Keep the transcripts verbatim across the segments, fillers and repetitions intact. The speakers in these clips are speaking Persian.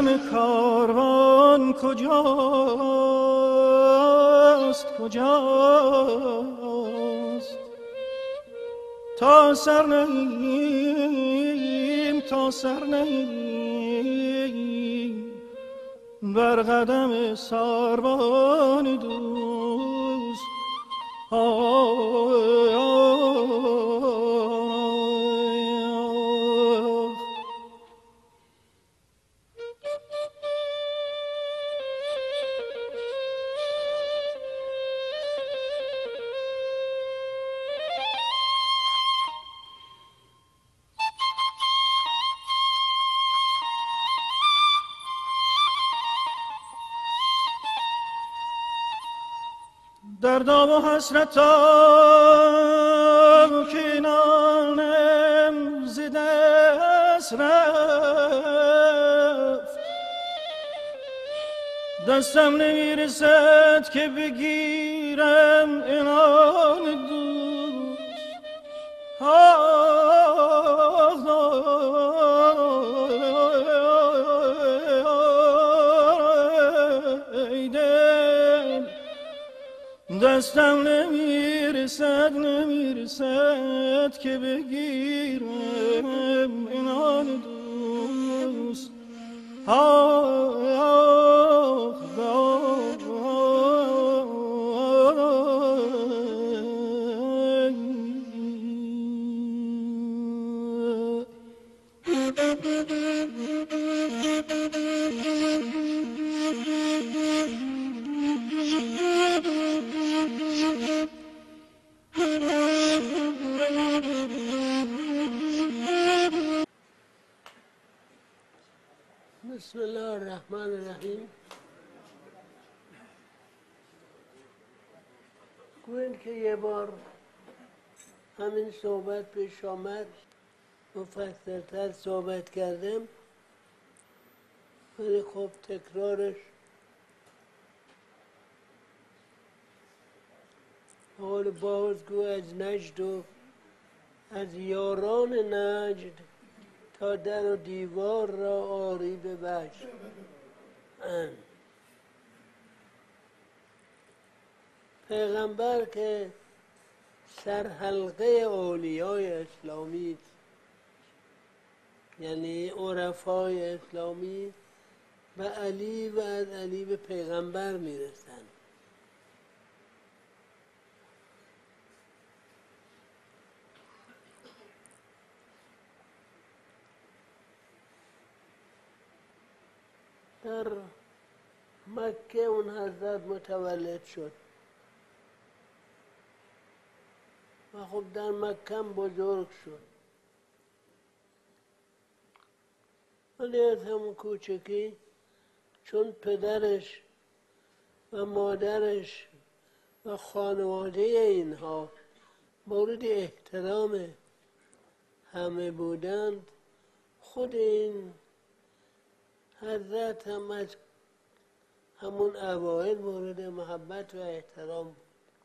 سرگرم کاروان کجاست کجاست تا سر نهیم تا سر نهیم بر قدم ساربان دوست آه دردام و حسرتام کنانم ز دست رفت دستم نمیرسد که بگیرم عنان دوست ای دل دستم نمیرسد نمیرسد که بگیرم عنان دوست آه بسم الله الرحمن الرحیم. گویند که یه بار همین صحبت پیش آمد مفصل‌تر صحبت کردم، ولی خب تکرارش حال بازگو از نجد و از یاران نجد تا در و دیوار را آری به وجد. پیغمبر که سرحلقه اولیای اسلامی است، یعنی عرفای اسلامی، و علی و از علی به پیغمبر میرسند. در مکه اون حضرت متولد شد و خب در مکه هم بزرگ شد، ولی از همون کوچکی چون پدرش و مادرش و خانواده اینها مورد احترام همه بودند، خود این حضرت هم از همون اوائل مورد محبت و احترام بود.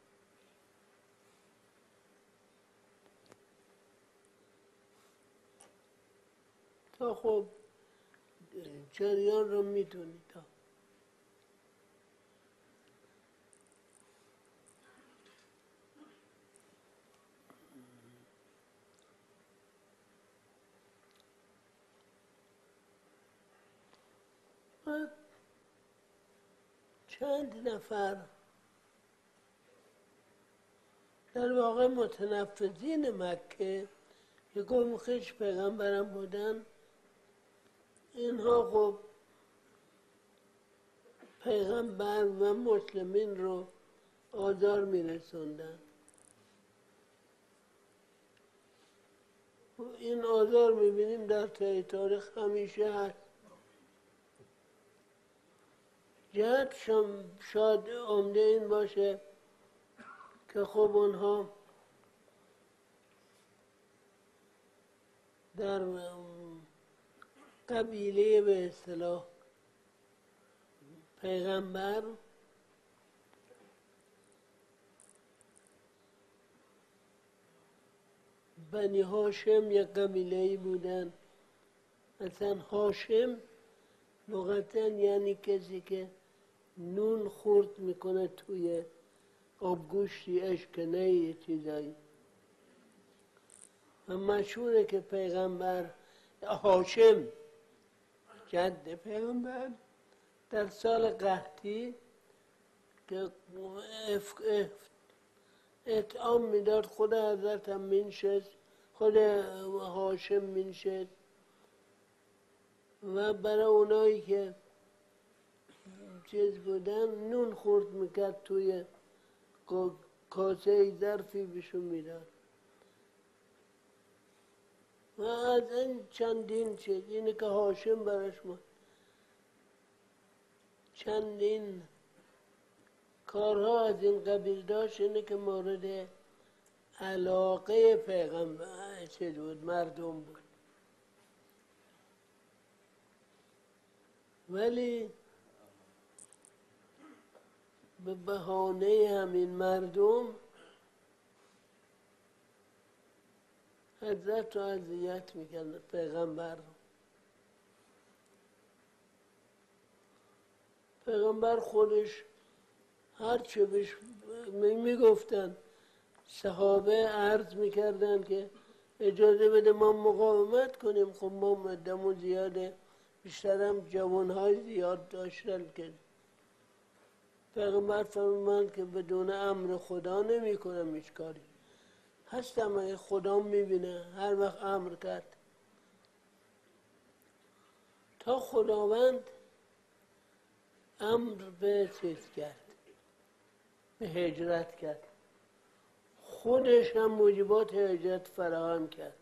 تا خب جریان رو میدونید. چند نفر در واقع متنفذین مکه که گم خویش پیغمبرم بودن، اینها خب پیغمبر و مسلمین رو آزار میرسوندن. این آزار میبینیم در طی تاریخ همیشه هست. جهت شاید عمده این باشه که خب اونها در قبیله به اصطلاح پیغمبر بنی هاشم یک قبیله‌ای بودن. مثلا هاشم لغتا یعنی کسی که نون خورد میکنه توی آبگوشتی اشکنه یه چیزایی. و مشهوره که پیغمبر هاشم جد پیغمبر در سال قحطی که اطعام میداد خود حضرت هم مینشست، خود هاشم مینشست و برای اونایی که چیز بودن نون خورد میکرد توی کاسه ظرفی بهشون میداد. و از این چندین چیز اینه که هاشم براش ما چندین کارها از این قبیل داشت، اینه که مورد علاقه پیغمبر چیز بود، مردم بود. ولی به بهانه همین مردم حضرت رو اذیت میکرد پیغمبر رو. پیغمبر خودش هر چه بهش میگفتن صحابه عرض میکردن که اجازه بده ما مقاومت کنیم. خب ما مدمون زیاده، بیشترم جوانهای زیاد داشتن که پیغمبر فرمودند که بدون امر خدا نمی کنم هیچ کاری. هستم اگه خدا میبینه هر وقت امر کرد. تا خداوند امر به چیز کرد، به هجرت کرد، خودش هم موجبات هجرت فراهم کرد.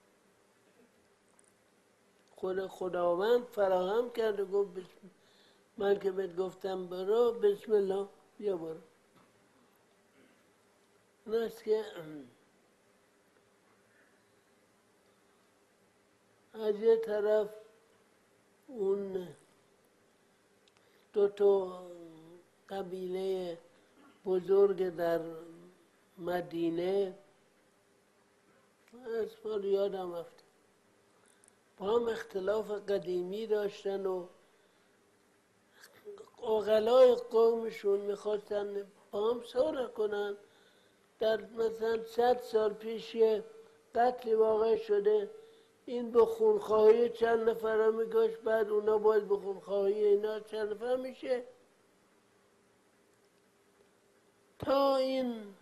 خود خداوند فراهم کرد و گفت بسم من که بهت گفتم برو، بسم الله بیا برو. این است که از یه طرف اون دو تا قبیله بزرگ در مدینه، اسمال یادم رفت، با هم اختلاف قدیمی داشتن و عقلای قومشون میخواستن با هم صلح کنن. در مثلا صد سال پیش یه قتلی واقع شده، این به خونخواهی چند نفره میگشت، بعد اونا باید به خونخواهی اینا چند نفر میشه، تا این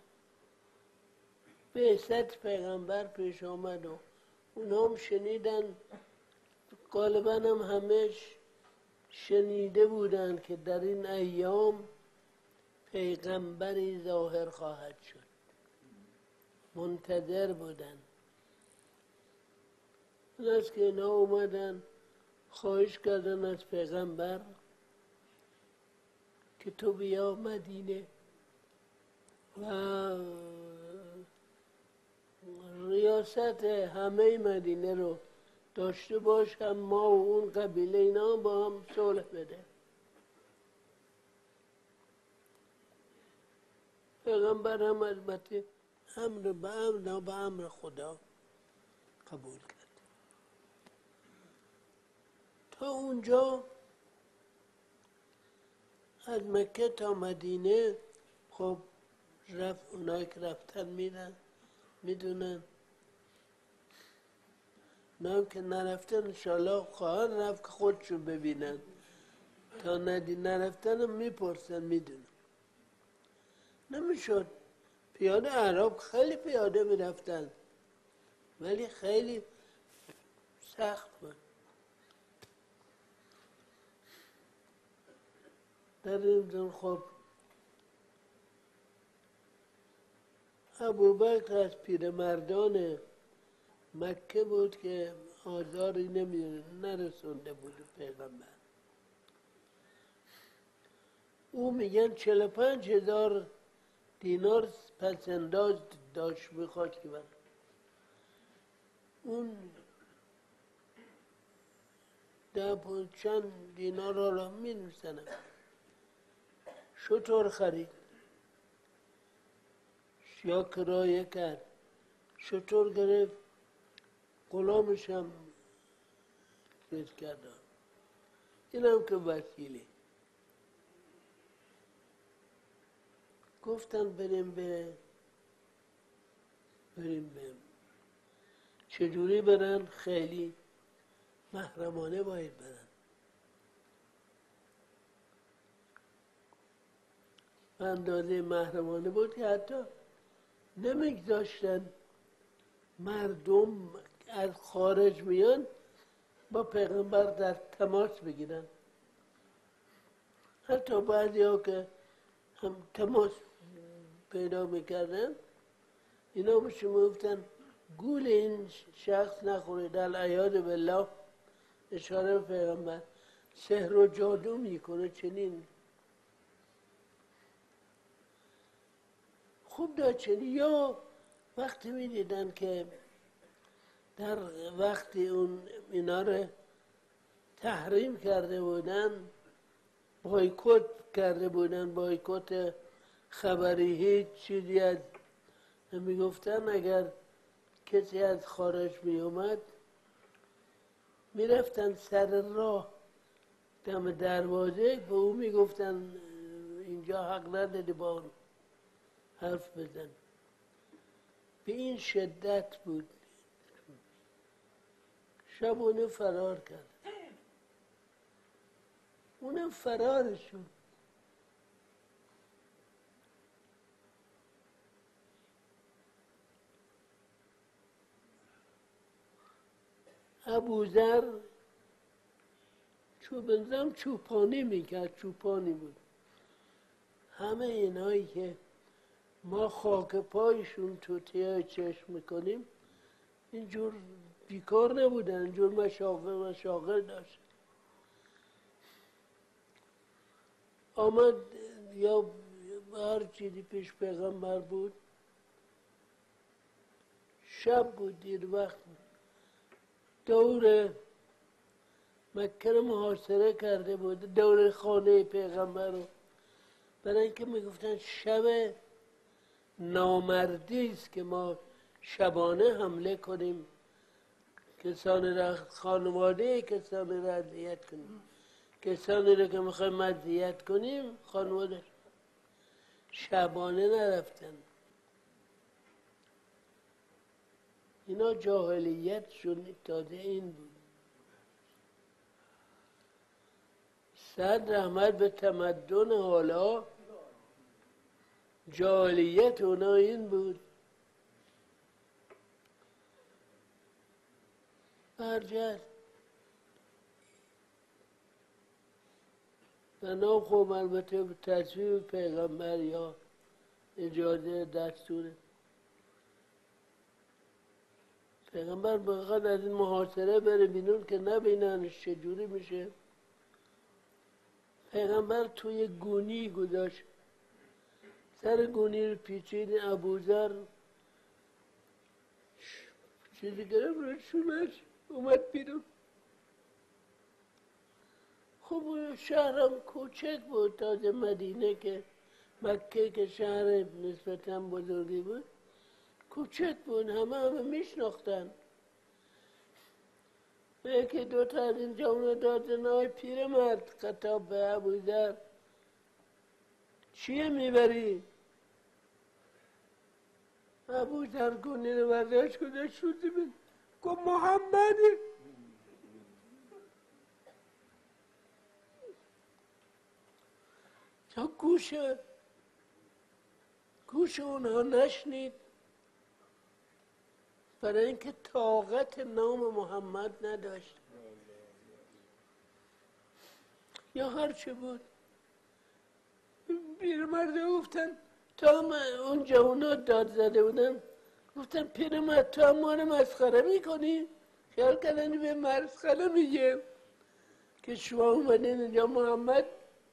بعثت پیغمبر پیش آمد و اونا هم شنیدن. غالبا هم همش شنیده بودن که در این ایام پیغمبری ظاهر خواهد شد، منتظر بودن. این است که اینا اومدن خواهش کردن از پیغمبر که تو بیا مدینه و ریاست همه مدینه رو داشته باش، هم ما و اون قبیله اینا با هم صلح بده. پیغمبر هم البته امر به امر و به امر خدا قبول کرد. تا اونجا از مکه تا مدینه خب رفت، اونایی که رفتن میرن میدونن، اونا که نرفتن انشاءالله خواهن رفت که خودشون ببینن، تا ندی نرفتن هم میپرسن میدونن. نمیشد پیاده، عرب خیلی پیاده میرفتن ولی خیلی سخت بود. در این خب ابوبکر از پیرمردان مکه بود که آزاری نرسونده بود پیغمبر. او میگن چهل و پنج هزار دینار پسنداز داشت میخواد که بر اون ده چند دینار را می نویسنم. شطور خرید یا کرایه کرد، شطور گرفت، غلامش هم چیز کردن. اینم که وسیله. گفتن بریم به بریم به چجوری برن؟ خیلی محرمانه باید برن. به اندازه محرمانه بود که حتی نمیگذاشتن مردم از خارج میان با پیغمبر در تماس بگیرن. حتی بعضی ها که هم تماس پیدا میکردن اینا بهش میگفتن گول این شخص نخورید، العیاذ بالله، اشاره به پیغمبر، سحر و جادو میکنه. چنین خوب داشتن. یا وقتی میدیدن که در وقتی اون اینا رو تحریم کرده بودن، بایکوت کرده بودن، بایکوت خبری، هیچ چیزی از میگفتن اگر کسی از خارج می اومد میرفتن سر راه دم دروازه به او میگفتن اینجا حق نداری با اون حرف بزن. به این شدت بود. شبونه فرار کرد. اونم فرارشون. ابوذر چوبنزم چوپانی میکرد، چوپانی بود. همه اینایی که ما خاک پایشون توتیای چشم میکنیم اینجور بیکار نبودن، اینجور مشاغل مشاغل داشت. آمد یا هر چیزی پیش پیغمبر بود، شب بود، دیر وقت بود، دور مکه رو محاصره کرده بود، دور خانه پیغمبر رو، برای اینکه میگفتن شب نامردی است که ما شبانه حمله کنیم، کسانی را، خانواده کسانی را اذیت کنیم، کسانی را که میخوایم اذیت کنیم خانواده شبانه نرفتن. اینا جاهلیتشون تازه این بود. صد رحمت به تمدن حالا، جاهلیت اونا این بود. برجست بنا خوب البته به تصویب پیغمبر یا اجازه دستور پیغمبر بخواد از این محاصره بره بیرون که نبیننش چجوری میشه. پیغمبر توی گونی گذاشت، سر گونی رو پیچید، ابوذر چیزی گرفت رو شونش اومد بیرون. خب شهرم کوچک بود، تازه مدینه که مکه که شهر نسبتاً بزرگی بود کوچک بود، همه همه میشناختن. یکی دو تا از این جامعه دادن های پیرمرد خطاب به ابوذر، چیه میبری؟ ابوذر گونی رو برداشت کده شدی بید گفت محمده. تا گوش گوش اونها نشنید، برای اینکه طاقت نام محمد نداشت یا هر چه بود. پیرمرد گفتن تا هم اون جوانات داد زده بودن، گفتن پیرمرد تو هم ما رو مسخره میکنی؟ خیال کردن به مسخره میگه که شما اومدین اینجا محمد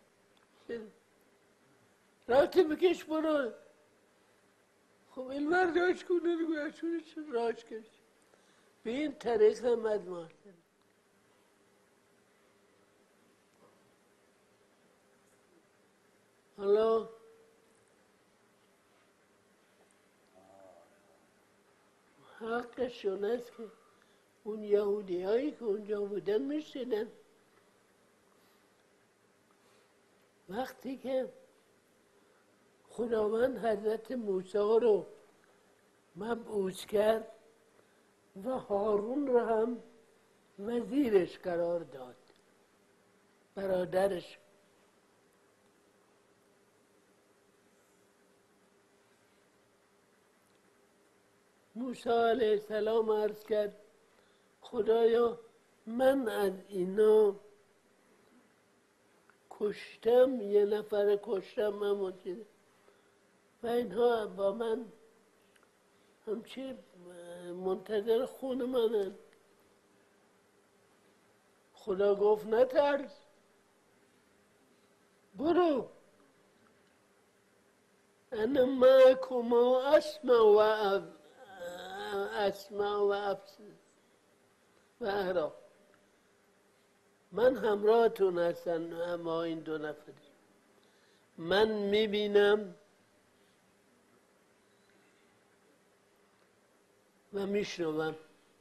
رفتی بکش برو. خب این مرداش کنه رو گوشونه چه راش کشت. به این طریق هم از محسن حالا حقشون است که اون یهودی هایی که اونجا بودن میشنیدن. وقتی که خداوند حضرت موسی رو مبعوث کرد و هارون رو هم وزیرش قرار داد، برادرش. موسی علیه السلام عرض کرد خدایا من از اینا کشتم، یه نفر کشتم من چیزه و اینها با من همچی منتظر خون منن. خدا گفت نترس، برو، انا معکما اسمع و اسمع و ابصر و ارا. من همراهتون هستم، اما این دو نفر من میبینم و میشنوم.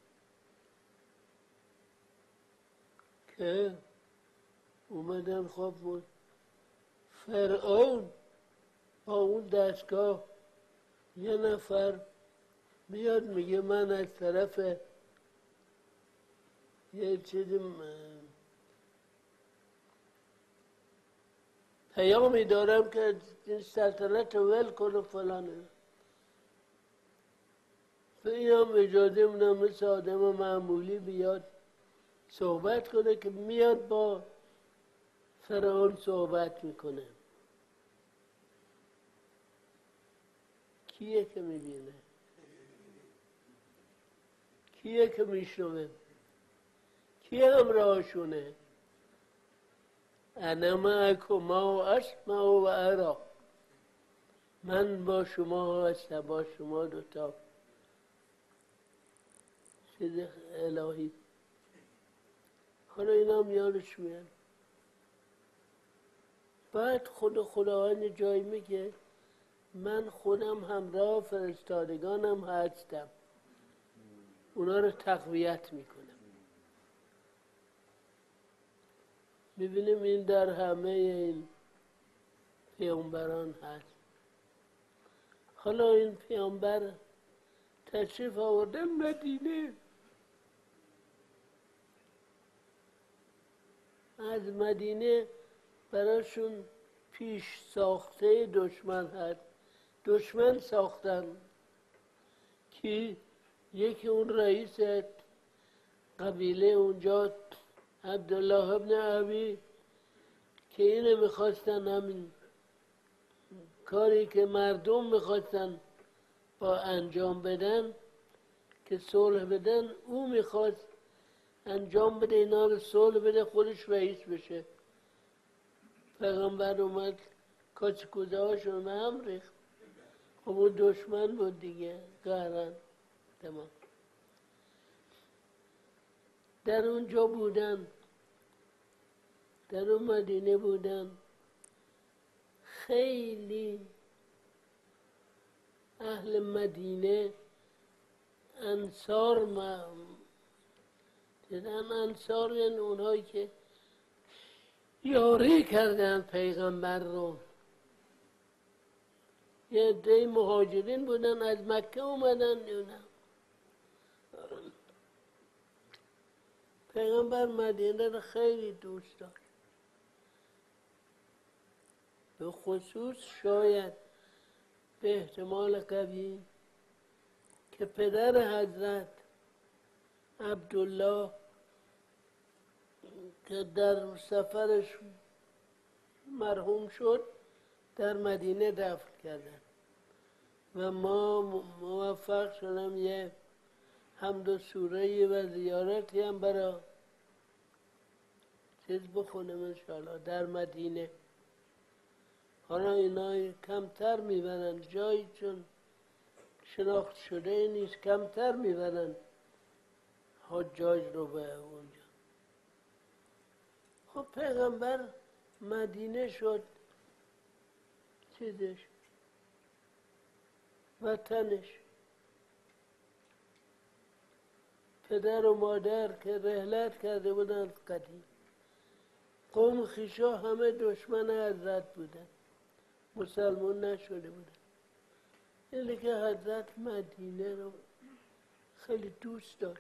که اومدن خواب بود فرعون با اون دستگاه یه نفر میاد میگه من از طرف یه چیزی پیامی دارم که این سلطنت رو ول کنه فلانه. این هم اجازه میدم مثل آدم معمولی بیاد صحبت کنه، که میاد با فرعون صحبت میکنه. کیه که میبینه؟ کیه که میشنوه؟ کیه همراهشونه؟ انا معکما اسمع و ارا. من با شما هستم، با شما دوتا. چیز الهی. حالا اینا هم یادش میاد. بعد خود خداوند جای میگه من خودم همراه فرستادگانم هستم، اونا رو تقویت میکنم. میبینیم این در همه این پیامبران هست. حالا این پیامبر تشریف آورده مدینه، از مدینه براشون پیش ساخته دشمن هست. دشمن ساختن که یکی اون رئیس قبیله اونجا عبدالله ابن عبی که اینه میخواستن همین کاری که مردم میخواستن با انجام بدن که صلح بدن، او میخواست انجام بده، اینا رو صلح بده، خودش رئیس بشه. پیغمبر اومد کاچ کوزه هاشون هم ریخت. خب اون دشمن بود دیگه، قهرن. تمام. در اونجا بودن، در اون مدینه بودن. خیلی اهل مدینه انصار ما دیدن. انصار یعنی اونهایی که یاری کردن پیغمبر رو. یه عده مهاجرین بودن از مکه اومدن. یونه پیغمبر مدینه رو خیلی دوست داشت، به خصوص شاید به احتمال قوی که پدر حضرت عبدالله که در سفرش مرحوم شد در مدینه دفن کردن و ما موفق شدم یه حمد و سوره و زیارتی هم برای چیز بخونم انشاءالله در مدینه. حالا اینا کمتر میبرن جایی، چون شناخت شده نیست، کمتر میبرن حجاج رو به اونجا. خب پیغمبر مدینه شد چیزش، وطنش. پدر و مادر که رحلت کرده بودن قدیم، قوم خیشا همه دشمن حضرت بودن، مسلمان نشده بودن. اینه که حضرت مدینه رو خیلی دوست داشت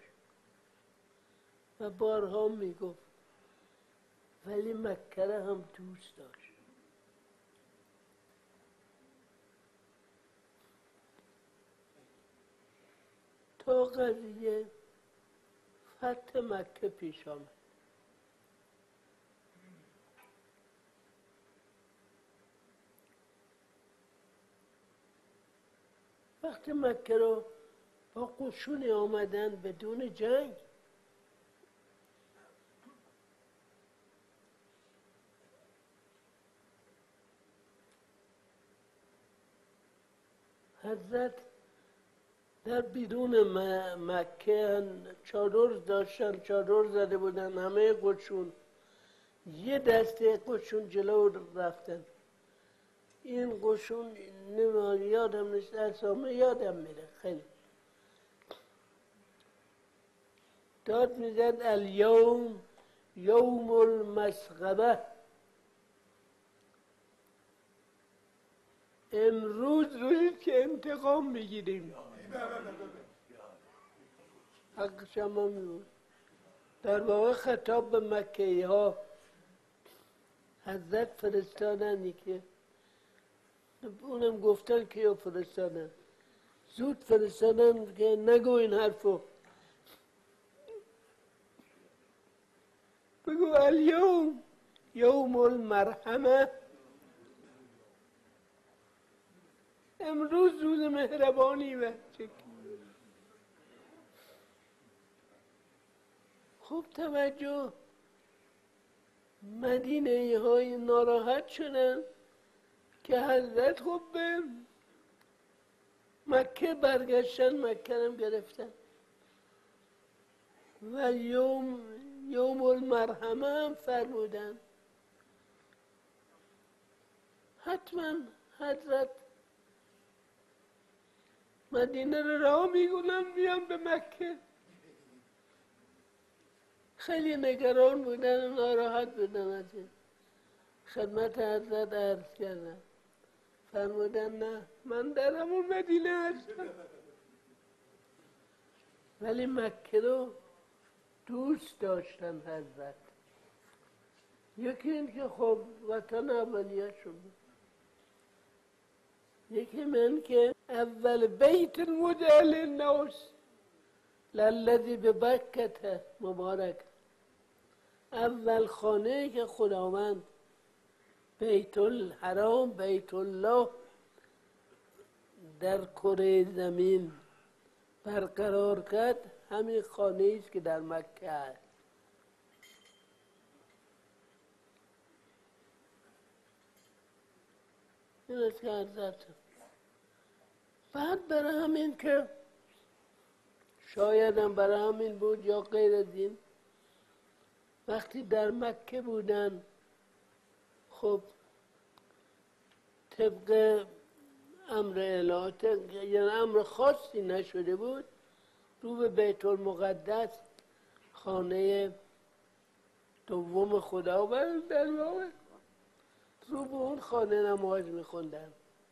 و بارها میگفت، ولی مکه رو هم دوست داشت. تا قضیه فتح مکه پیش آمد. وقتی مکه رو با قشونی آمدن بدون جنگ، حضرت در بیرون مکه چادر داشتن، چادر زده بودن همه قشون. یه دسته قشون جلو رفتن. این قشون نمیاد یادم نیست، اسامه یادم میره خیلی. داد میزد الیوم یوم المسغبه، امروز روزی که انتقام میگیریم. حق شما میبود. در واقع خطاب به مکه‌ای ها حضرت فرستادنی که اونم گفتن که یا فرستادن، زود فرستادن که نگو این حرفو، بگو الیوم یوم المرحمه، امروز روز مهربانی و چک. خوب توجه، مدینه های ناراحت شدن که حضرت خب به مکه برگشتن، مکه هم گرفتن و یوم یوم المرحمه هم فرمودن. حتما حضرت مدینه رو راه میگونن میان به مکه. خیلی نگران بودن و ناراحت بودن. از این خدمت حضرت عرض کردن، فرمودن نه من در همون مدینه هستم، ولی مکه رو دوست داشتن حضرت. یکی این که خب وطن اولیه شد، یکی من که اول بیت وضع للناس للذی ببکة مبارک، اول خانه که خداوند بیت الحرام بیت الله در کره زمین برقرار کرد، همین خانه است که در مکه است. این است که حضرت بعد برای همین که شاید هم برای همین بود یا غیر از این، وقتی در مکه بودن خب طبق امر الهی، یعنی امر خاصی نشده بود، رو به بیت المقدس خانه دوم خداوند در واقع رو به اون خانه نماز میخوندن.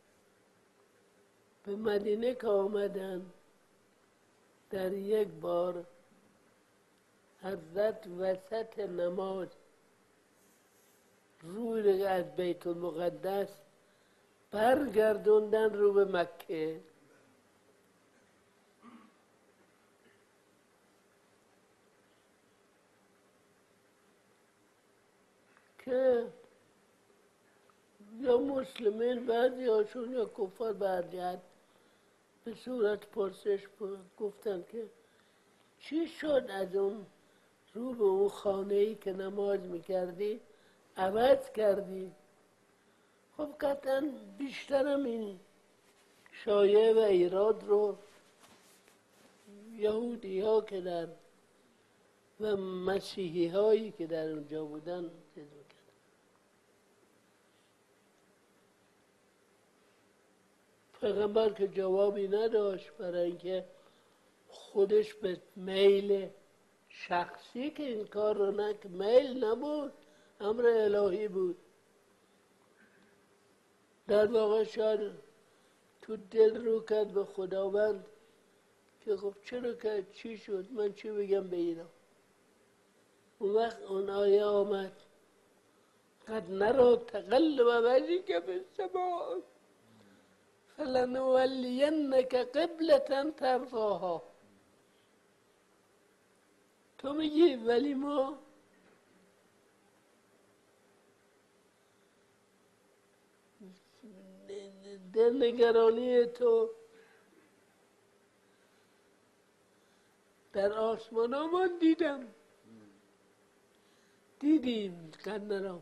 به مدینه که آمدن در یک بار حضرت وسط نماز روی از بیت المقدس برگردوندن رو به مکه. که یا مسلمین بعضی هاشون یا کفار برجت به صورت پرسش گفتن که چی شد از اون رو به اون خانه‌ای که نماز میکردی عوض کردی؟ خب قطعا بیشترم این شایعه و ایراد رو یهودی ها که در و مسیحی هایی که در اونجا بودن چیز میکردن. پیغمبر که جوابی نداشت، برای اینکه خودش به میل شخصی که این کار رو نکرد، میل نبود، امر الهی بود. در واقع شاید تو دل رو کرد به خداوند که خب چرا کرد، چی شد، من چی بگم به اینا. اون وقت اون آیه آمد قد نرى تقلب وجهك في السماء فلنولینک قبلة ترضاها. تو میگی ولی ما دلنگرانی تو در آسمان ها من دیدم، دیدیم قد نرى.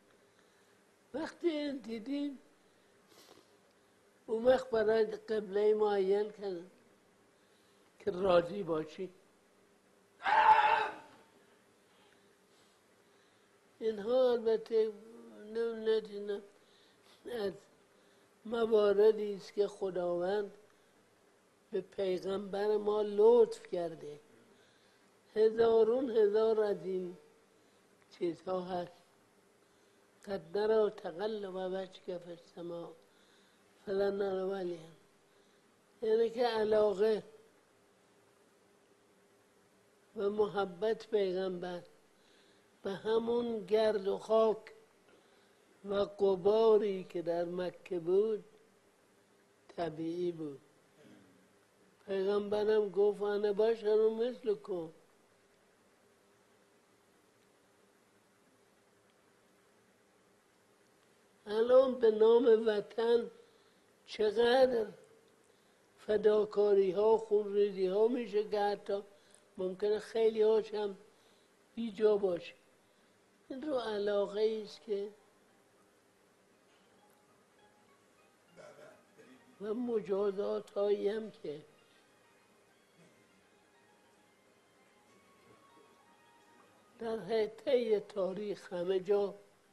وقتی دیدیم اون وقت برای قبله معین کردن که راضی باشی. اینها البته نه از مواردی است که خداوند به پیغمبر ما لطف کرده. هزارون هزار از این چیزها هست. قد نرى تقلب وجهك في السماء فلنولینک، یعنی که علاقه و محبت پیغمبر به همون گرد و خاک و غباری که در مکه بود طبیعی بود. پیغمبرم گفت انا بشر مثلکم. الان به نام وطن چقدر فداکاری ها، خونریزی ها میشه که حتی ممکنه خیلی هاش هم بی جا باشه. این رو علاقه است که و مجازات هایی هم که در حیطه تاریخ همه جا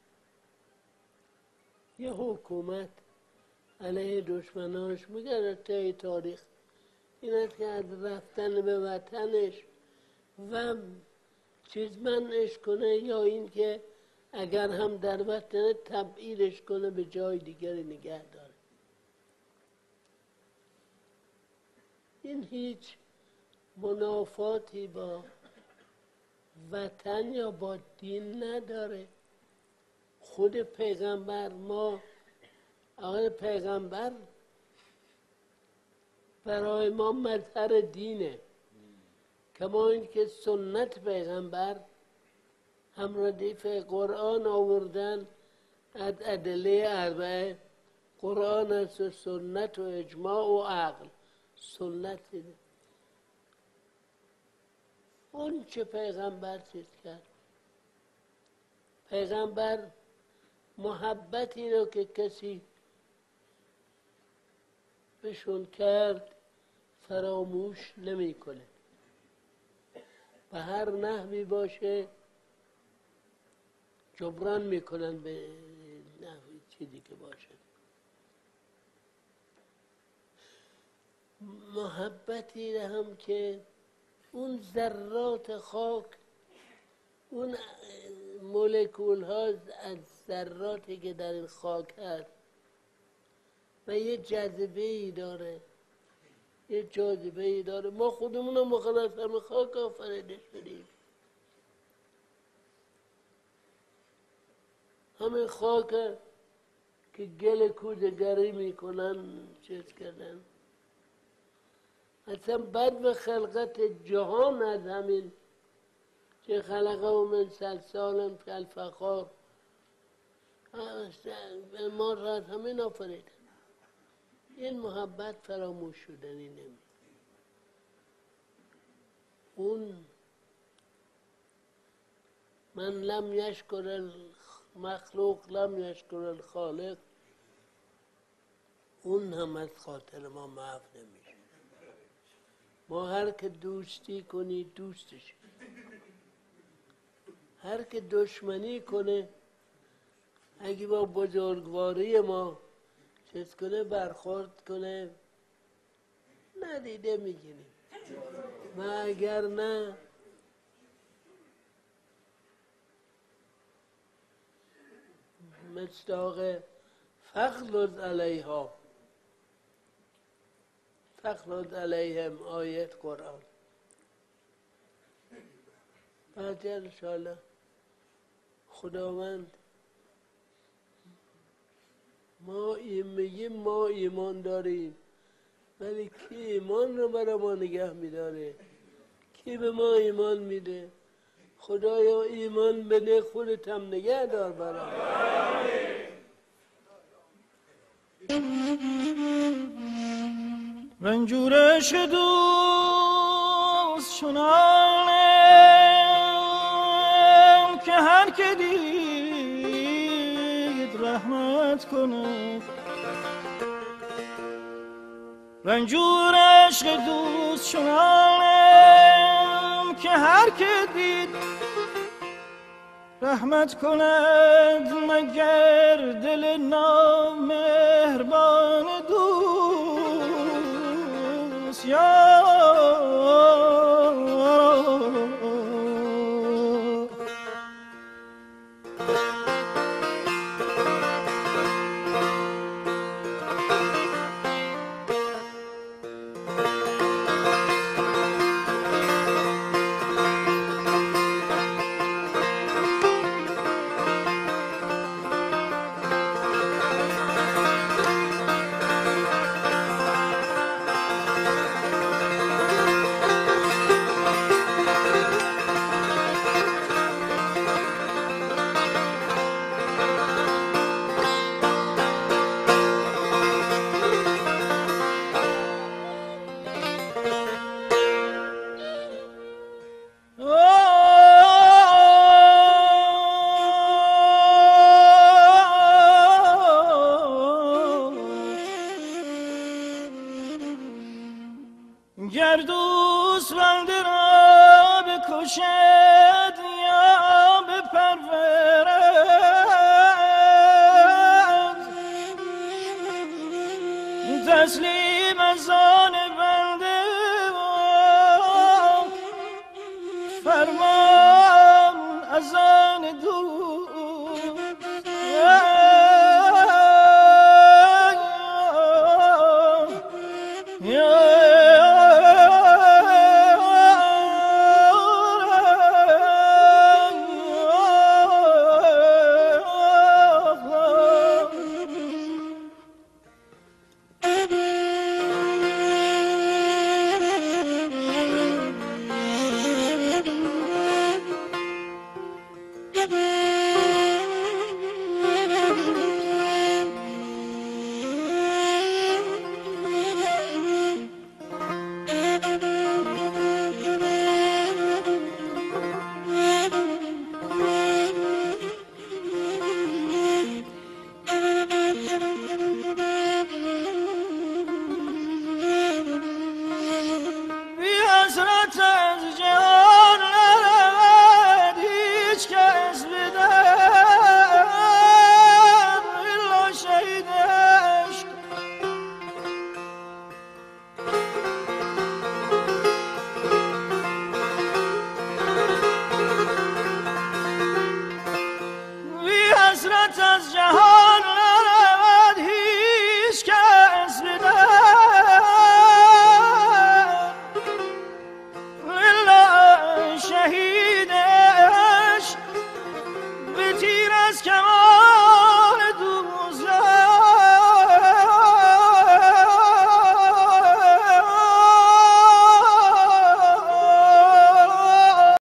یه حکومت علیه دشمنانش میگه طی تاریخ این است که از رفتن به وطنش و چیز منعش کنه، یا این که اگر هم در وطن تبعیدش کنه به جای دیگری نگه داره. این هیچ منافاتی با وطن یا با دین نداره. خود پیغمبر، ما آقای پیغمبر برای ما مظهر دینه، کما اینکه سنت پیغمبر هم ردیف قرآن آوردن از ادله اربعه. قرآن است و سنت و اجماع و عقل. سنت اینه اون چه پیغمبر چیز کرد. پیغمبر محبتی رو که کسی بهشون کرد فراموش نمی کنه، به هر نحوی باشه جبران میکنن به نحوی چیزی که باشه. محبتی هم که اون ذرات خاک، اون مولکول ها از ذراتی که در این خاک هست و یه جاذبه ای داره، یه جاذبه ای داره. ما خودمون هم مخلص همه خاک آفریده شدیم. همین خاک که گل کودگری میکنن چیز کردن. اصلا بد به خلقت جهان از همین که خلقه و من سلسال کالفخار، ما را از همین آفریدن. این محبت فراموش شدنی نمی. اون من لم یشکر المخلوق لم یشکر الخالق، اون هم از خاطر ما محو نمیشه. ما هر که دوستی کنی دوستش، هر که دشمنی کنه اگه با بزرگواری ما چیز کنه برخورد کنه ندیده میگیریم، و اگر نه مصداق فخلد علیها فخلد علیهم آیت قرآن. بعد انشاءالله خداوند ما میگیم ما ایمان داریم، ولی کی ایمان رو برای ما نگه میداره؟ کی به ما ایمان میده؟ خدایا ایمان بده، خودت هم نگه دار برای رنجورش دوست چنانم که هر که دید رحمت کنه. رنجور عشق دوست چنانم که هر که دید رحمت کند، مگر دل نامهربان دوست یا گر دوست بنده را بکشد